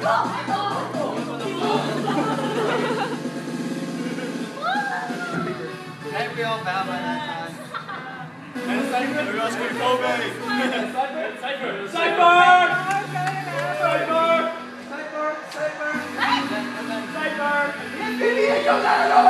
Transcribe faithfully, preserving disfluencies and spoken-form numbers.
Can't we all bow by that time? And Cypher? We're going to scream Kobe! Cypher? Cypher! Cypher! Cypher! Cypher! Cypher! Cypher!